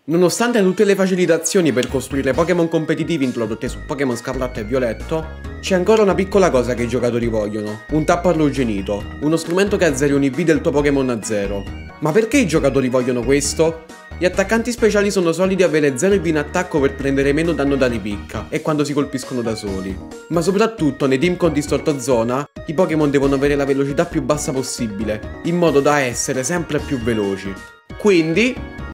Nonostante tutte le facilitazioni per costruire Pokémon competitivi introdotte su Pokémon Scarlatto e Violetto, c'è ancora una piccola cosa che i giocatori vogliono, un tappo arrugginito, uno strumento che azzeri ogni V del tuo Pokémon a zero. Ma perché i giocatori vogliono questo? Gli attaccanti speciali sono soliti avere 0 IV in attacco per prendere meno danno da ripicca e quando si colpiscono da soli. Ma soprattutto nei team con distorto zona, i Pokémon devono avere la velocità più bassa possibile, in modo da essere sempre più veloci. Quindi